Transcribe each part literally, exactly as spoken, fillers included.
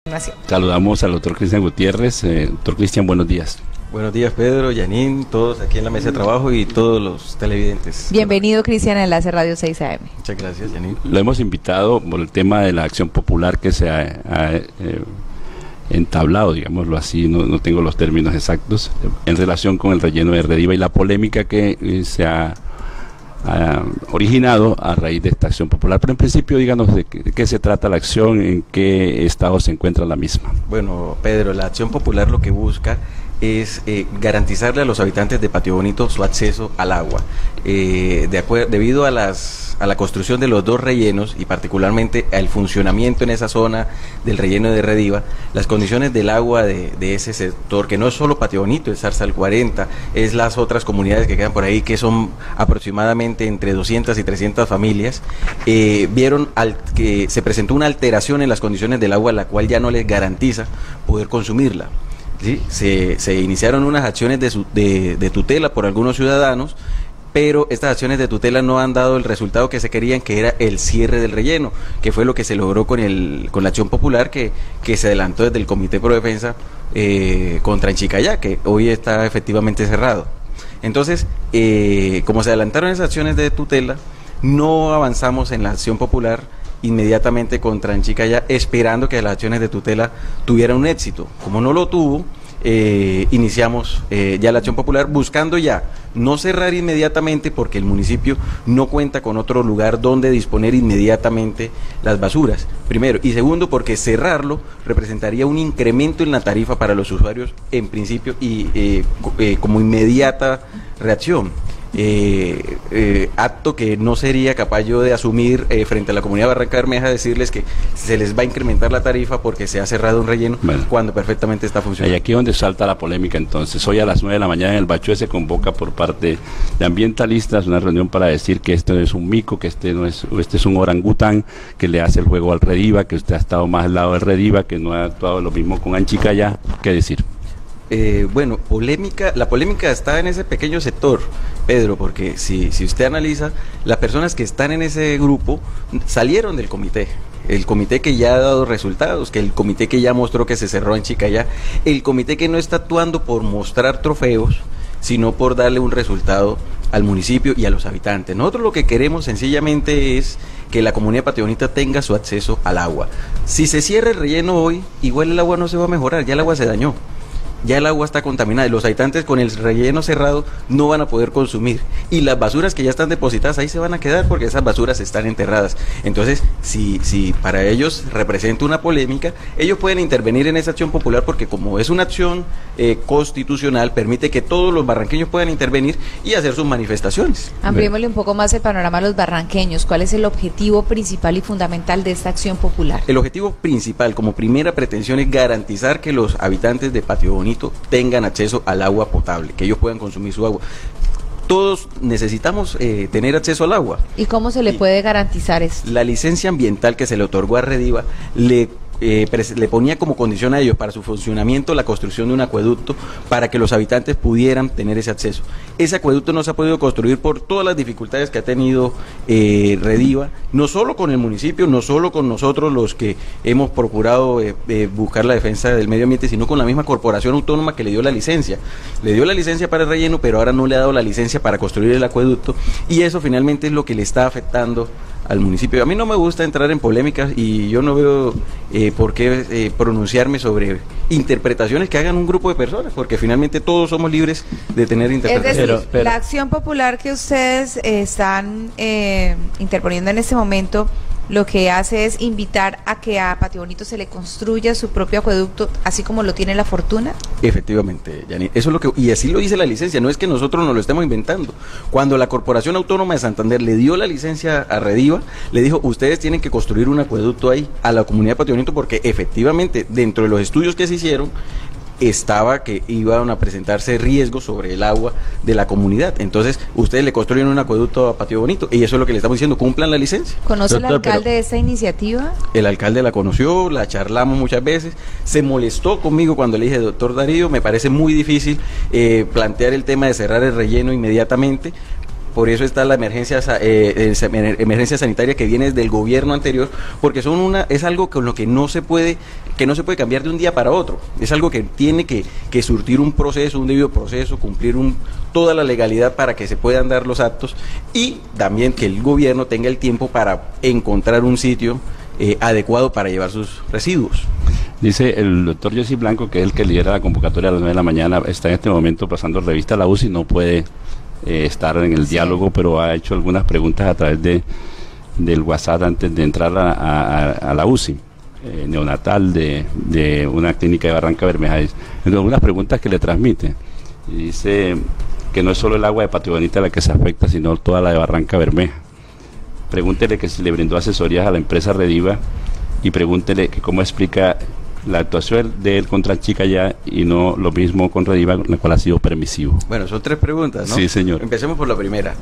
Saludamos al doctor Cristian Gutiérrez. Eh, doctor Cristian, buenos días. Buenos días, Pedro, Yanin, todos aquí en la mesa de trabajo y todos los televidentes. Bienvenido, Cristian, a Enlace Radio seis A M. Muchas gracias, Yanin. Lo hemos invitado por el tema de la acción popular que se ha, ha eh, entablado, digámoslo así, no, no tengo los términos exactos, en relación con el relleno de Rediva y la polémica que eh, se ha, ha originado a raíz de esta acción popular. Pero en principio, díganos de qué, de qué se trata la acción, en qué estado se encuentra la misma. Bueno, Pedro, la acción popular lo que busca es eh, garantizarle a los habitantes de Patio Bonito su acceso al agua. Eh, de debido a, las, a la construcción de los dos rellenos y particularmente al funcionamiento en esa zona del relleno de Rediva, las condiciones del agua de, de ese sector, que no es solo Patio Bonito, es Zarzal cuarenta, es las otras comunidades que quedan por ahí, que son aproximadamente entre doscientas y trescientas familias, eh, vieron al, que se presentó una alteración en las condiciones del agua, la cual ya no les garantiza poder consumirla. ¿Sí? Se, se iniciaron unas acciones de, su, de, de tutela por algunos ciudadanos, pero estas acciones de tutela no han dado el resultado que se querían, que era el cierre del relleno, que fue lo que se logró con, el, con la acción popular que, que se adelantó desde el Comité Pro Defensa eh, contra Enchicayá, que hoy está efectivamente cerrado. Entonces, eh, como se adelantaron esas acciones de tutela, no avanzamos en la acción popular inmediatamente contra Enchicayá, esperando que las acciones de tutela tuvieran un éxito. Como no lo tuvo, eh, iniciamos eh, ya la acción popular, buscando ya no cerrar inmediatamente, porque el municipio no cuenta con otro lugar donde disponer inmediatamente las basuras, primero, y segundo, porque cerrarlo representaría un incremento en la tarifa para los usuarios en principio y eh, eh, como inmediata reacción. Eh, eh, acto que no sería capaz yo de asumir eh, frente a la comunidad de Barranca Bermeja, decirles que se les va a incrementar la tarifa porque se ha cerrado un relleno, bueno, cuando perfectamente está funcionando. Y aquí es donde salta la polémica entonces. Hoy a las nueve de la mañana en el Bachué se convoca por parte de ambientalistas una reunión para decir que esto es un mico, que este no es, este es un orangután que le hace el juego al Rediva, que usted ha estado más al lado del Rediva, que no ha actuado lo mismo con Enchicayá. ¿Qué decir? Eh, bueno, polémica, la polémica está en ese pequeño sector, Pedro, porque si, si usted analiza, las personas que están en ese grupo salieron del comité, el comité que ya ha dado resultados, que el comité que ya mostró que se cerró en Enchicayá, el comité que no está actuando por mostrar trofeos, sino por darle un resultado al municipio y a los habitantes. Nosotros lo que queremos sencillamente es que la comunidad de Patio Bonito tenga su acceso al agua. Si se cierra el relleno hoy, igual el agua no se va a mejorar, ya el agua se dañó. Ya el agua está contaminada y los habitantes con el relleno cerrado no van a poder consumir, y las basuras que ya están depositadas ahí se van a quedar porque esas basuras están enterradas. Entonces, si, si para ellos representa una polémica, ellos pueden intervenir en esa acción popular, porque como es una acción eh, constitucional, permite que todos los barranqueños puedan intervenir y hacer sus manifestaciones. Ampliémosle un poco más el panorama a los barranqueños. ¿Cuál es el objetivo principal y fundamental de esta acción popular? El objetivo principal, como primera pretensión, es garantizar que los habitantes de Patio Bonito tengan acceso al agua potable, que ellos puedan consumir su agua. Todos necesitamos eh, tener acceso al agua. ¿Y cómo se le y puede garantizar esto? La licencia ambiental que se le otorgó a Rediva le Eh, le ponía como condición a ellos para su funcionamiento la construcción de un acueducto para que los habitantes pudieran tener ese acceso. Ese acueducto no se ha podido construir por todas las dificultades que ha tenido eh, Rediva, no solo con el municipio, no solo con nosotros los que hemos procurado eh, eh, buscar la defensa del medio ambiente, sino con la misma corporación autónoma que le dio la licencia. Le dio la licencia para el relleno, pero ahora no le ha dado la licencia para construir el acueducto, y eso finalmente es lo que le está afectando al municipio. A mí no me gusta entrar en polémicas y yo no veo eh, por qué eh, pronunciarme sobre interpretaciones que hagan un grupo de personas, porque finalmente todos somos libres de tener interpretaciones. Es decir, pero, pero, la acción popular que ustedes eh, están eh, interponiendo en este momento, lo que hace es invitar a que a Patio Bonito se le construya su propio acueducto, así como lo tiene La Fortuna. Efectivamente, Yanin, eso es lo que, y así lo dice la licencia, no es que nosotros nos lo estemos inventando. Cuando la Corporación Autónoma de Santander le dio la licencia a Rediva, le dijo, ustedes tienen que construir un acueducto ahí, a la comunidad de Patio Bonito, porque efectivamente, dentro de los estudios que se hicieron, estaba que iban a presentarse riesgos sobre el agua de la comunidad. Entonces, ustedes le construyen un acueducto a Patio Bonito, y eso es lo que le estamos diciendo, cumplan la licencia. ¿Conoce el alcalde de esta iniciativa? El alcalde la conoció, la charlamos muchas veces, se molestó conmigo cuando le dije, doctor Darío, me parece muy difícil eh, plantear el tema de cerrar el relleno inmediatamente, por eso está la emergencia eh, emergencia sanitaria que viene del gobierno anterior, porque son una es algo con lo que no se puede que no se puede cambiar de un día para otro, es algo que tiene que, que surtir un proceso, un debido proceso, cumplir un, toda la legalidad para que se puedan dar los actos, y también que el gobierno tenga el tiempo para encontrar un sitio eh, adecuado para llevar sus residuos. Dice el doctor Jesse Blanco, que es el que lidera la convocatoria a las nueve de la mañana, está en este momento pasando revista a la U C I, no puede eh, estar en el sí. diálogo, pero ha hecho algunas preguntas a través de del WhatsApp antes de entrar a, a, a la U C I, eh, neonatal de, de una clínica de Barranca Bermeja. Entonces, algunas preguntas que le transmite. Y dice que no es solo el agua de Patio Bonita la que se afecta, sino toda la de Barranca Bermeja. Pregúntele que si le brindó asesorías a la empresa Rediva, y pregúntele que cómo explica la actuación de él contra Chicayá y no lo mismo con Rediva, la cual ha sido permisivo. Bueno, son tres preguntas, ¿no? Sí, señor. Empecemos por la primera.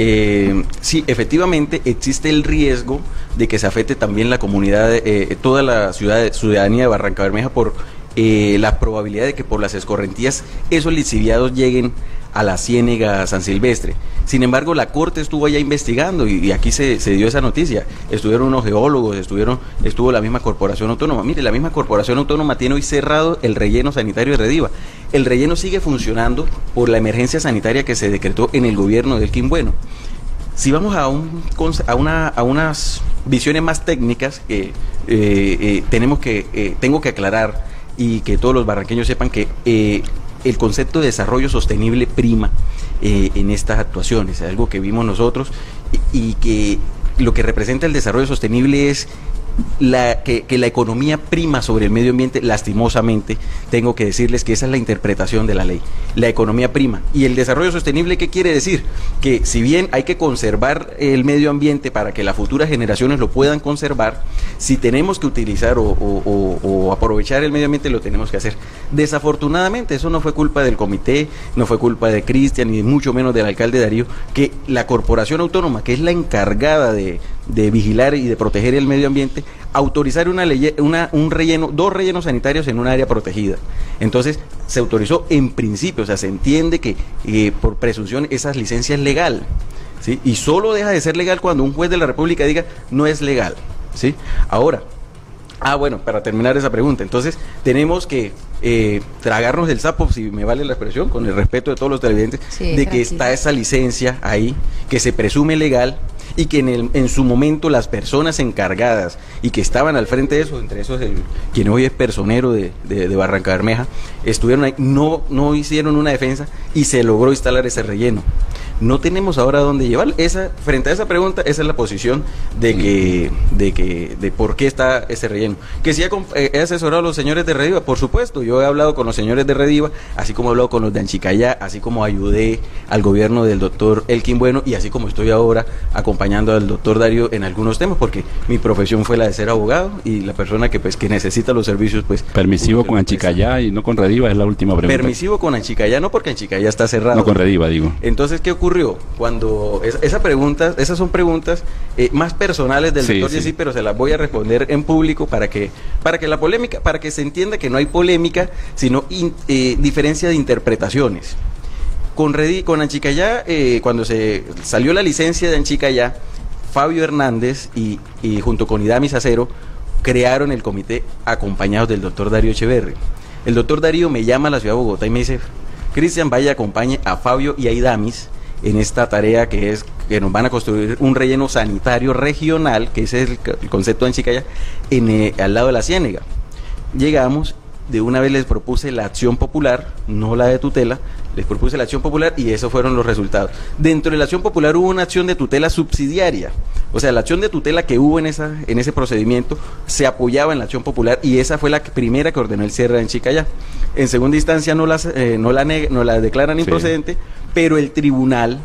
Eh, sí, efectivamente existe el riesgo de que se afecte también la comunidad, eh, toda la ciudad, ciudadanía de Barranca Bermeja por eh, la probabilidad de que por las escorrentías esos lixiviados lleguen a la Ciénega San Silvestre. Sin embargo, la Corte estuvo allá investigando y, y aquí se, se dio esa noticia. Estuvieron unos geólogos, estuvieron, estuvo la misma Corporación Autónoma. Mire, la misma Corporación Autónoma tiene hoy cerrado el relleno sanitario de Rediva. El relleno sigue funcionando por la emergencia sanitaria que se decretó en el gobierno del Elkin Bueno. Si vamos a, un, a, una, a unas visiones más técnicas que eh, eh, tenemos que, eh, tengo que aclarar y que todos los barranqueños sepan que eh, el concepto de desarrollo sostenible prima eh, en estas actuaciones, es algo que vimos nosotros y, y que lo que representa el desarrollo sostenible es la, que, que la economía prima sobre el medio ambiente. Lastimosamente tengo que decirles que esa es la interpretación de la ley, la economía prima. Y el desarrollo sostenible, ¿qué quiere decir? Que si bien hay que conservar el medio ambiente para que las futuras generaciones lo puedan conservar, si tenemos que utilizar o, o, o, o aprovechar el medio ambiente, lo tenemos que hacer. Desafortunadamente eso no fue culpa del comité, no fue culpa de Cristian, ni mucho menos del alcalde Darío, que la Corporación Autónoma, que es la encargada de, de vigilar y de proteger el medio ambiente, autorizar una, ley, una un relleno, dos rellenos sanitarios en un área protegida. Entonces se autorizó en principio, o sea, se entiende que eh, por presunción esa licencia es legal, ¿sí? Y solo deja de ser legal cuando un juez de la República diga no es legal, ¿sí? Ahora, ah bueno, para terminar esa pregunta, entonces tenemos que eh, tragarnos el sapo, si me vale la expresión, con el respeto de todos los televidentes, sí, de tranquilo, que está esa licencia ahí, que se presume legal, y que en, el, en su momento las personas encargadas y que estaban al frente de eso, entre esos el, quien hoy es personero de, de, de Barranca Bermeja, estuvieron ahí, no, no hicieron una defensa y se logró instalar ese relleno. No tenemos ahora dónde llevar. Esa, frente a esa pregunta, esa es la posición de que, de que, de por qué está ese relleno. Que si he, he asesorado a los señores de Rediva, por supuesto, yo he hablado con los señores de Rediva, así como he hablado con los de Anchicayá, así como ayudé al gobierno del doctor Elkin Bueno, y así como estoy ahora acompañando al doctor Darío en algunos temas, porque mi profesión fue la de ser abogado, y la persona que pues que necesita los servicios, pues... Permisivo con Anchicayá y no con Rediva, es la última pregunta. Permisivo con Anchicayá, no, porque Anchicayá está cerrado. No con Rediva, digo. Entonces, ¿qué ocurrió? Cuando es, esa pregunta, esas son preguntas eh, más personales del sí, doctor sí. Jessy, pero se las voy a responder en público para que para que la polémica, para que se entienda que no hay polémica, sino in, eh, diferencia de interpretaciones. Con Redi, con Anchicayá, eh, cuando se salió la licencia de Anchicayá, Fabio Hernández y, y junto con Idamis Acero crearon el comité acompañados del doctor Darío Echeverri. El doctor Darío me llama a la ciudad de Bogotá y me dice: Cristian, vaya, acompañe a Fabio y a Idamis en esta tarea que es que nos van a construir un relleno sanitario regional, que ese es el, el concepto de Anchicayá, en, eh, al lado de la Ciénega. Llegamos, de una vez les propuse la acción popular, no la de tutela, les propuse la acción popular y esos fueron los resultados. Dentro de la acción popular hubo una acción de tutela subsidiaria, o sea, la acción de tutela que hubo en esa en ese procedimiento se apoyaba en la acción popular y esa fue la primera que ordenó el cierre de Anchicayá. En segunda instancia no, las, eh, no, la, no la declaran improcedente, sí. Pero el tribunal,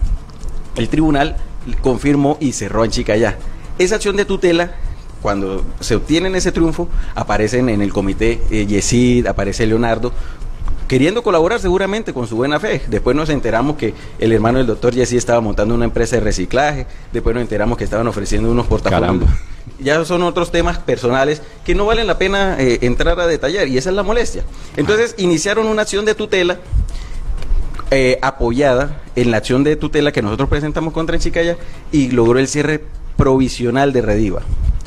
el tribunal confirmó y cerró Anchicayá. Esa acción de tutela, cuando se obtienen ese triunfo, aparecen en el comité eh, Yesid, aparece Leonardo, queriendo colaborar seguramente con su buena fe. Después nos enteramos que el hermano del doctor Yesid estaba montando una empresa de reciclaje, después nos enteramos que estaban ofreciendo unos portafolios. Caramba. Ya son otros temas personales que no valen la pena eh, entrar a detallar, y esa es la molestia. Entonces iniciaron una acción de tutela eh, apoyada en la acción de tutela que nosotros presentamos contra Enchicaya y logró el cierre provisional de Rediva.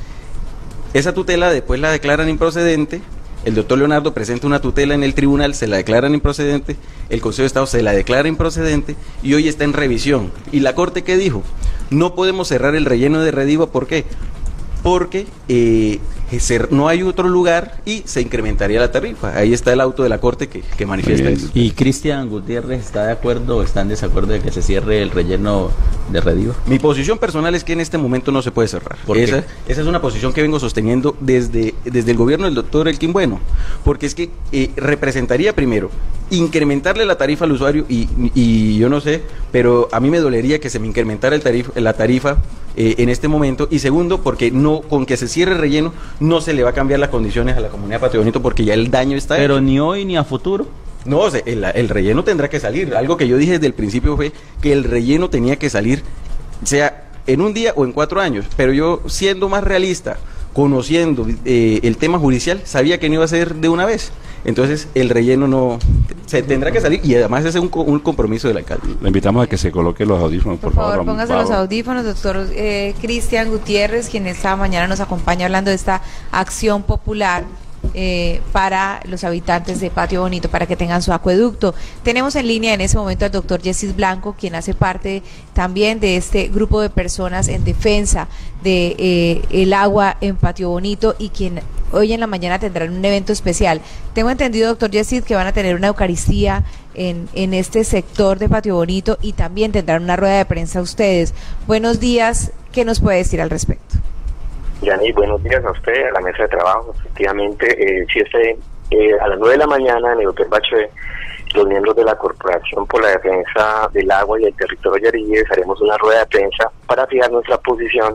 Esa tutela después la declaran improcedente. El doctor Leonardo presenta una tutela en el tribunal, se la declaran improcedente, el Consejo de Estado se la declara improcedente y hoy está en revisión. ¿Y la Corte qué dijo? No podemos cerrar el relleno de Rediva, ¿por qué? Porque eh, no hay otro lugar y se incrementaría la tarifa. Ahí está el auto de la Corte que, que manifiesta eso. ¿Y Cristian Gutiérrez está de acuerdo o está en desacuerdo de que se cierre el relleno de Rediva? Mi posición personal es que en este momento no se puede cerrar. ¿Por esa, qué? esa es una posición que vengo sosteniendo desde, desde el gobierno del doctor Elkin Bueno, porque es que eh, representaría primero incrementarle la tarifa al usuario y, y yo no sé, pero a mí me dolería que se me incrementara el tarif, la tarifa eh, en este momento, y segundo, porque no con que se cierre el relleno no se le va a cambiar las condiciones a la comunidad de Patio Bonito porque ya el daño está Pero hecho. ni hoy ni a futuro. No, o sea, el, el relleno tendrá que salir. Algo que yo dije desde el principio fue que el relleno tenía que salir, sea en un día o en cuatro años, pero yo siendo más realista, conociendo eh, el tema judicial, sabía que no iba a ser de una vez. Entonces el relleno no se tendrá que salir y además ese es un, un compromiso del alcalde. Le invitamos a que se coloque los audífonos, por, por favor. favor. Póngase vamos. los audífonos, doctor eh, Cristian Gutiérrez, quien esta mañana nos acompaña hablando de esta acción popular eh, para los habitantes de Patio Bonito, para que tengan su acueducto. Tenemos en línea en ese momento al doctor Yesid Blanco, quien hace parte también de este grupo de personas en defensa de eh, el agua en Patio Bonito y quien hoy en la mañana tendrán un evento especial. Tengo entendido, doctor Yesid, que van a tener una Eucaristía en, en este sector de Patio Bonito y también tendrán una rueda de prensa ustedes. Buenos días, ¿qué nos puede decir al respecto? Yani, buenos días a usted, a la mesa de trabajo. Efectivamente, eh, si este, eh, a las nueve de la mañana en el Hotel Bachelet, los miembros de la Corporación por la Defensa del Agua y el Territorio Yaribe haremos una rueda de prensa para fijar nuestra posición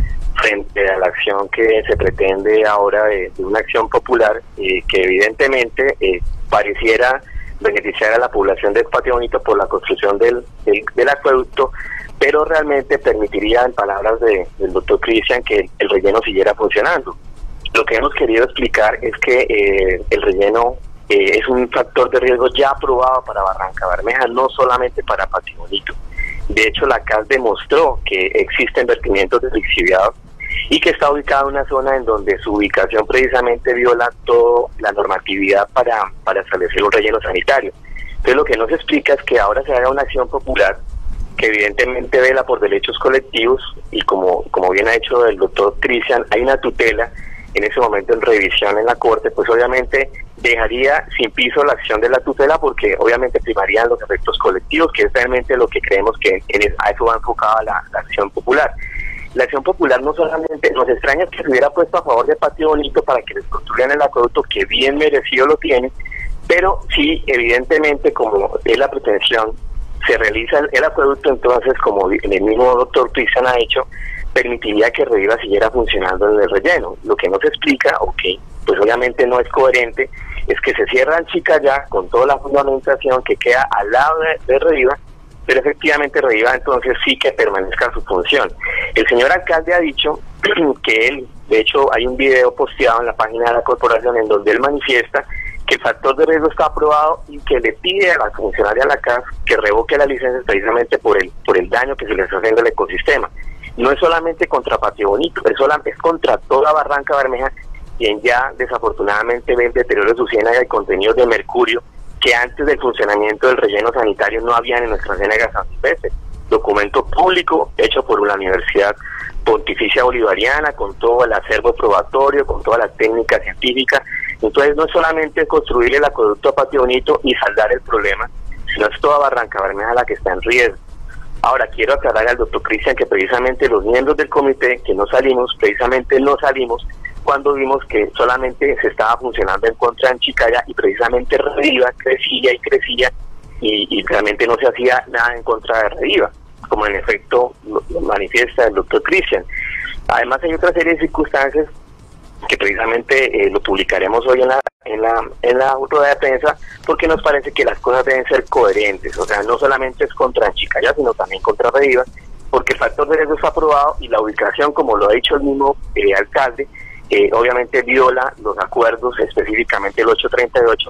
frente a la acción que se pretende ahora de, de una acción popular eh, que evidentemente eh, pareciera beneficiar a la población de Patio Bonito por la construcción del, del, del acueducto, pero realmente permitiría, en palabras de, del doctor Cristian, que el, el relleno siguiera funcionando. Lo que hemos querido explicar es que eh, el relleno eh, es un factor de riesgo ya aprobado para Barranca Bermeja, no solamente para Patio Bonito. De hecho, la C A S demostró que existen vertimientos de lixiviados y que está ubicada en una zona en donde su ubicación precisamente viola toda la normatividad para, para establecer un relleno sanitario. Entonces lo que nos explica es que ahora se haga una acción popular que evidentemente vela por derechos colectivos y como, como bien ha hecho el doctor Cristian, hay una tutela en ese momento en revisión en la Corte, pues obviamente dejaría sin piso la acción de la tutela porque obviamente primarían los efectos colectivos, que es realmente lo que creemos que en eso, a eso va enfocada la, la acción popular. La acción popular no solamente, nos extraña que se hubiera puesto a favor de Patio Bonito para que les construyan el acueducto, que bien merecido lo tienen, pero sí, evidentemente, como es la pretensión, se realiza el, el acueducto, entonces, como el mismo doctor Cristian ha hecho, permitiría que Rediva siguiera funcionando en el relleno. Lo que no se explica, o que pues obviamente no es coherente, es que se cierran Chicayá con toda la fundamentación que queda al lado de, de Rediva, pero efectivamente Rediva entonces sí que permanezca su función. El señor alcalde ha dicho que él, de hecho hay un video posteado en la página de la corporación en donde él manifiesta que el factor de riesgo está aprobado y que le pide a la funcionaria de la C A S que revoque la licencia precisamente por el por el daño que se le está haciendo al ecosistema. No es solamente contra Patio Bonito, es, solamente, es contra toda Barranca Bermeja, quien ya desafortunadamente ve el deterioro de su ciénaga y contenidos de mercurio que antes del funcionamiento del relleno sanitario no habían en nuestra ciénaga San Silvestre. Documento público hecho por la Universidad Pontificia Bolivariana, con todo el acervo probatorio, con toda la técnica científica. Entonces no es solamente construir el acueducto a Patio Bonito y saldar el problema, sino es toda Barranca Bermeja la que está en riesgo. Ahora quiero aclarar al doctor Cristian que precisamente los miembros del comité que no salimos, precisamente no salimos cuando vimos que solamente se estaba funcionando en contra de Chicaya y precisamente Rediva crecía y crecía y, y realmente no se hacía nada en contra de Rediva, como en efecto lo, lo manifiesta el doctor Cristian. Además hay otra serie de circunstancias que precisamente eh, lo publicaremos hoy en la en la en la rueda de prensa, porque nos parece que las cosas deben ser coherentes, o sea, no solamente es contra Chicaya, sino también contra Rediva, porque el factor de riesgo está aprobado y la ubicación, como lo ha dicho el mismo eh, alcalde, eh, obviamente viola los acuerdos, específicamente el ocho treinta y ocho,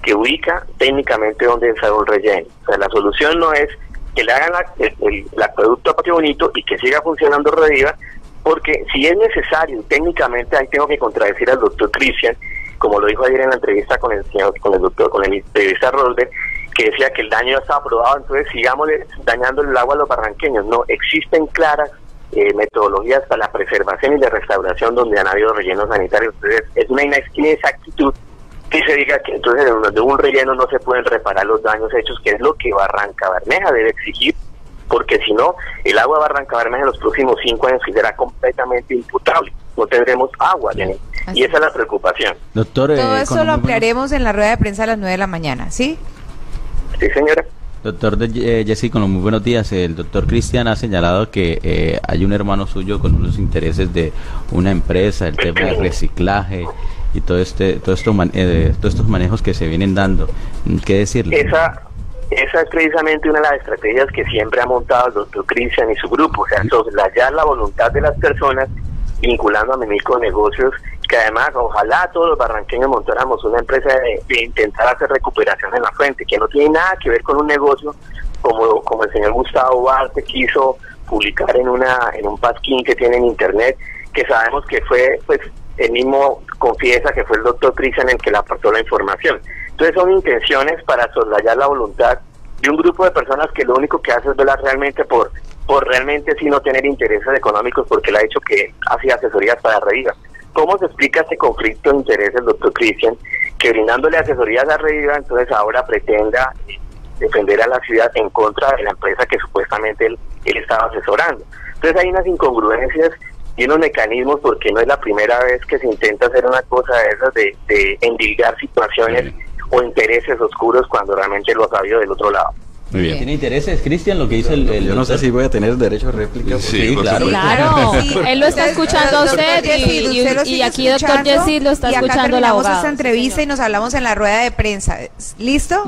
que ubica técnicamente dónde está el relleno. O sea, la solución no es que le hagan la, el, el, el acueducto a Patio Bonito y que siga funcionando Rediva, porque si es necesario, técnicamente ahí tengo que contradecir al doctor Cristian, como lo dijo ayer en la entrevista con el señor, con el doctor, con el entrevista Rolder, que decía que el daño ya estaba aprobado, entonces sigamos dañando el agua a los barranqueños. No, existen claras eh, metodologías para la preservación y la restauración donde han habido rellenos sanitarios. Entonces es una inexactitud que se diga que entonces de un relleno no se pueden reparar los daños hechos, que es lo que Barranca Bermeja debe exigir, porque si no, el agua de Barranca Bermeja en los próximos cinco años será completamente imputable. No tendremos agua, Jenny. Y esa es la preocupación. Doctor, todo eh, eso lo ampliaremos en la rueda de prensa a las nueve de la mañana, ¿sí? Sí, señora. Doctor eh, Jessy, con los muy buenos días. El doctor Cristian ha señalado que eh, hay un hermano suyo con unos intereses de una empresa, el tema del reciclaje y todo este, todo esto, eh, todos estos manejos que se vienen dando. ¿Qué decirle? Esa, esa es precisamente una de las estrategias que siempre ha montado el doctor Cristian y su grupo, o sea, soslayar la voluntad de las personas, vinculando a micronegocios, que además ojalá todos los barranqueños montáramos una empresa de, de intentar hacer recuperación en la fuente, que no tiene nada que ver con un negocio como, como el señor Gustavo Barte quiso publicar en una en un pasquín que tiene en internet, que sabemos que fue, pues, él mismo confiesa que fue el doctor Cristian el que le aportó la información. Entonces son intenciones para soslayar la voluntad de un grupo de personas que lo único que hace es velar realmente por, por realmente sí no tener intereses económicos, porque él ha dicho que hacía asesorías para Rediva. ¿Cómo se explica este conflicto de intereses, doctor Cristian, que brindándole asesorías a Rediva, entonces ahora pretenda defender a la ciudad en contra de la empresa que supuestamente él, él estaba asesorando? Entonces hay unas incongruencias y unos mecanismos, porque no es la primera vez que se intenta hacer una cosa de esas, de, de endilgar situaciones o intereses oscuros cuando realmente lo ha habido del otro lado. Muy bien. ¿Tiene intereses, Cristian, lo que dice el, el Yo no sé si voy a tener derecho a réplica. Sí, Sí, claro. Claro, Sí, él lo está usted- escuchando a doctor usted Jessy, y, usted lo y, y sigue aquí doctor escuchando, Jessy lo está y acá escuchando la terminamos abogada. esta entrevista Sí, y nos hablamos en la rueda de prensa. ¿Listo?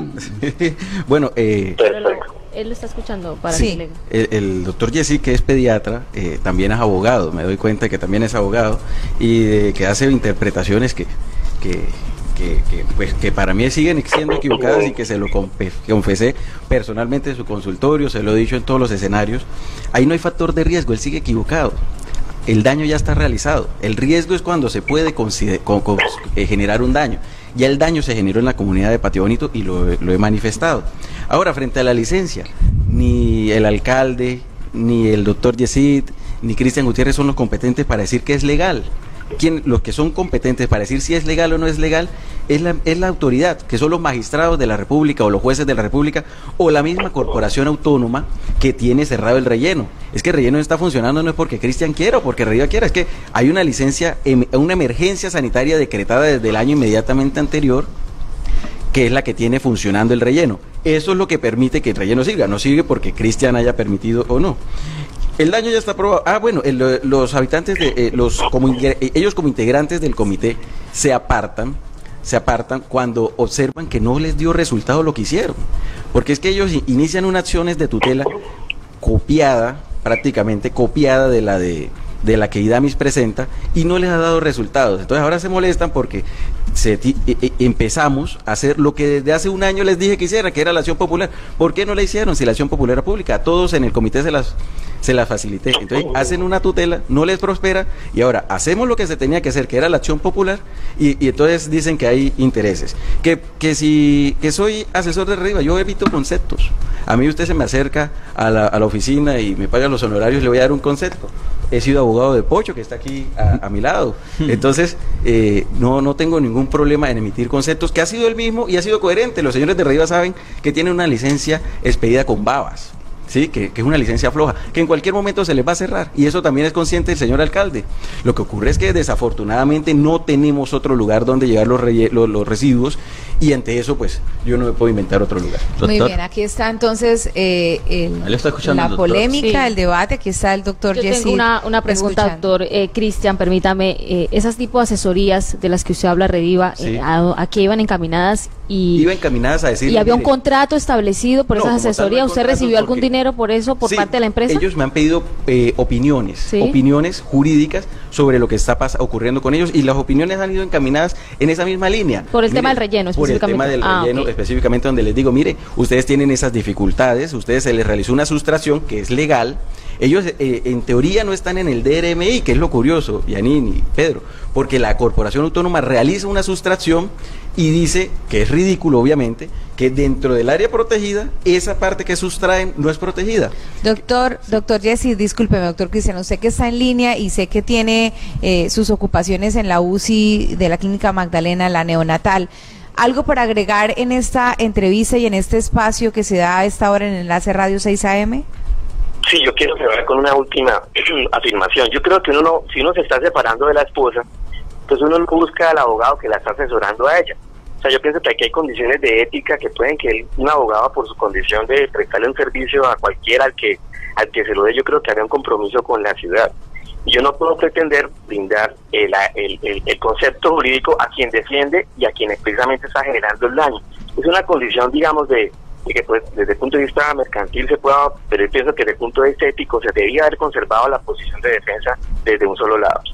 Bueno, eh, Pero lo- Perfecto. él lo está escuchando para Sí. que le- el, el doctor Jessy, que es pediatra, eh, también es abogado, me doy cuenta que también es abogado, y eh, que hace interpretaciones que, que, que, que, pues, que para mí siguen siendo equivocadas y que se lo confe- confesé personalmente en su consultorio, se lo he dicho en todos los escenarios. Ahí no hay factor de riesgo, él sigue equivocado. El daño ya está realizado. El riesgo es cuando se puede consider- con- con- eh, generar un daño. Ya el daño se generó en la comunidad de Patio Bonito y lo, lo he manifestado. Ahora, frente a la licencia, ni el alcalde, ni el doctor Yesid, ni Cristian Gutiérrez son los competentes para decir que es legal. Quien, los que son competentes para decir si es legal o no es legal es la, es la autoridad, que son los magistrados de la República o los jueces de la República o la misma corporación autónoma que tiene cerrado el relleno. Es que el relleno está funcionando no es porque Cristian quiera o porque Rediva quiera, es que hay una licencia, em- una emergencia sanitaria decretada desde el año inmediatamente anterior, que es la que tiene funcionando el relleno. Eso es lo que permite que el relleno siga, no sigue porque Cristian haya permitido o no. El daño ya está aprobado. Ah, bueno, el- los habitantes, de, eh, los como, ingre- eh, ellos como integrantes del comité se apartan, se apartan cuando observan que no les dio resultado lo que hicieron. Porque es que ellos i- inician unas acciones de tutela copiada, prácticamente copiada de la de, de la que IDAMIS presenta y no les ha dado resultados. Entonces ahora se molestan porque se ti- e- e- empezamos a hacer lo que desde hace un año les dije que hiciera, que era la acción popular. ¿Por qué no la hicieron si la acción popular era pública? A todos en el comité se las se las facilité. Entonces hacen una tutela, no les prospera y ahora hacemos lo que se tenía que hacer, que era la acción popular y, y entonces dicen que hay intereses. Que, que si que soy asesor de Rediva, yo evito conceptos. A mí usted se me acerca a la, a la oficina y me paga los honorarios, le voy a dar un concepto. He sido abogado de Pocho, que está aquí a, a mi lado. Entonces, eh, no, no tengo ningún problema en emitir conceptos, que ha sido el mismo y ha sido coherente. Los señores de Rediva saben que tienen una licencia expedida con babas. Sí, que, que es una licencia floja, que en cualquier momento se les va a cerrar, y eso también es consciente el señor alcalde. Lo que ocurre es que desafortunadamente no tenemos otro lugar donde llevar los, relle- los, los residuos, y ante eso pues yo no me puedo inventar otro lugar. Muy Doctor. bien, aquí está entonces eh, el- Ahí lo está escuchando la el doctor. polémica, Sí. el debate. Aquí está el doctor Yo Jessy. tengo una, una pregunta, escuchando. doctor eh, Cristian, permítame, eh, esas tipo de asesorías de las que usted habla, Rediva, Sí. eh, a, ¿a qué iban encaminadas? Y, Iba encaminadas a decir... y había un contrato establecido por No, esas como tal no hay asesorías, ¿usted contratos recibió algún porque- dinero por eso por Sí, parte de la empresa? Ellos me han pedido eh, opiniones, ¿Sí? opiniones jurídicas sobre lo que está pas- ocurriendo con ellos, y las opiniones han ido encaminadas en esa misma línea. Por el tema del relleno, Por el tema específicamente. del Ah, relleno, ok. específicamente, donde les digo, mire, ustedes tienen esas dificultades, ustedes se les realizó una sustracción que es legal. Ellos eh, en teoría no están en el D R M I, que es lo curioso, Yanin y Pedro, porque la Corporación Autónoma realiza una sustracción y dice, que es ridículo obviamente, que dentro del área protegida, esa parte que sustraen no es protegida. Doctor, doctor Jesse, discúlpeme, doctor Cristiano, usted que está en línea y sé que tiene eh, sus ocupaciones en la U C I de la Clínica Magdalena, la neonatal. ¿Algo para agregar en esta entrevista y en este espacio que se da a esta hora en Enlace Radio seis A M? Sí, yo quiero cerrar con una última afirmación. Yo creo que uno no, si uno se está separando de la esposa, pues uno no busca al abogado que la está asesorando a ella. O sea, yo pienso que aquí hay condiciones de ética que pueden que él, un abogado, por su condición de prestarle un servicio a cualquiera al que al que se lo dé, yo creo que haga un compromiso con la ciudad. Y yo no puedo pretender brindar el, el, el, el concepto jurídico a quien defiende y a quien precisamente está generando el daño. Es una condición, digamos, de y que pues desde el punto de vista mercantil se pueda, pero yo pienso que desde el punto de vista ético se debía haber conservado la posición de defensa desde un solo lado.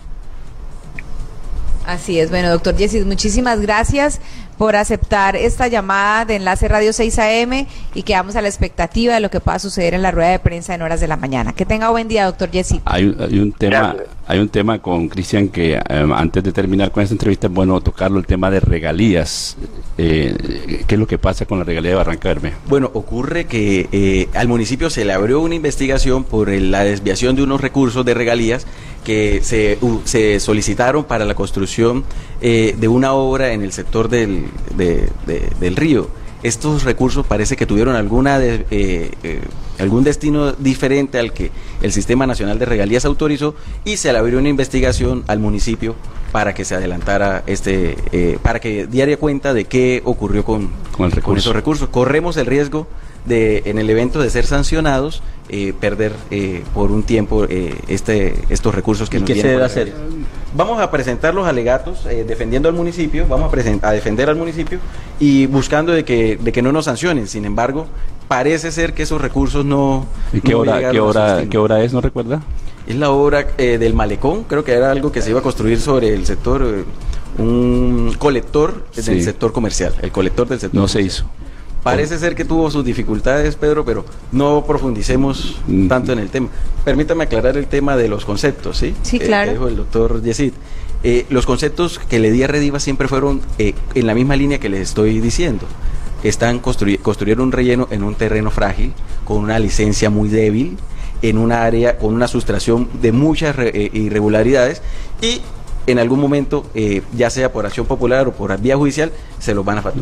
Así es, bueno, doctor Jesse, muchísimas gracias por aceptar esta llamada de Enlace Radio seis A M y quedamos a la expectativa de lo que pueda suceder en la rueda de prensa en horas de la mañana. Que tenga buen día, doctor Jesse. Hay, hay un tema, Gracias. hay un tema con Cristian que eh, antes de terminar con esta entrevista es bueno tocarlo, el tema de regalías. Eh, ¿Qué es lo que pasa con la regalía de Barranca Bermeja? Bueno, ocurre que eh, al municipio se le abrió una investigación por el- la desviación de unos recursos de regalías que se, u- se solicitaron para la construcción eh, de una obra en el sector del, de- de- del río. Estos recursos parece que tuvieron alguna de- eh, eh, algún destino diferente al que el Sistema Nacional de Regalías autorizó, y se le abrió una investigación al municipio para que se adelantara este, eh, para que diera cuenta de qué ocurrió con, Con el recurso. esos recursos. Corremos el riesgo de, en el evento, de ser sancionados, eh, perder eh, por un tiempo eh, este, estos recursos que ¿Y nos qué se vienen debe por hacer? regalías. Vamos a presentar los alegatos eh, defendiendo al municipio, vamos a, presen- a defender al municipio y buscando de que, de que no nos sancionen. Sin embargo, parece ser que esos recursos no... ¿Y qué no hora, llegaron qué a su hora, destino. qué hora es, no recuerda? Es la obra eh, del malecón, creo que era algo que se iba a construir sobre el sector, eh, un colector Sí. del sector comercial, el colector del sector No se comercial. hizo. Parece ser que tuvo sus dificultades, Pedro, pero no profundicemos Mm. tanto en el tema. Permítame aclarar el tema de los conceptos, ¿sí? Sí, Eh, claro. que dijo el doctor Yesid. Eh, los conceptos que le di a Rediva siempre fueron eh, en la misma línea que les estoy diciendo. Están construy- construyeron un relleno en un terreno frágil, con una licencia muy débil, en un área con una sustracción de muchas re- eh, irregularidades, y en algún momento, eh, ya sea por acción popular o por vía judicial, se los van a facturar.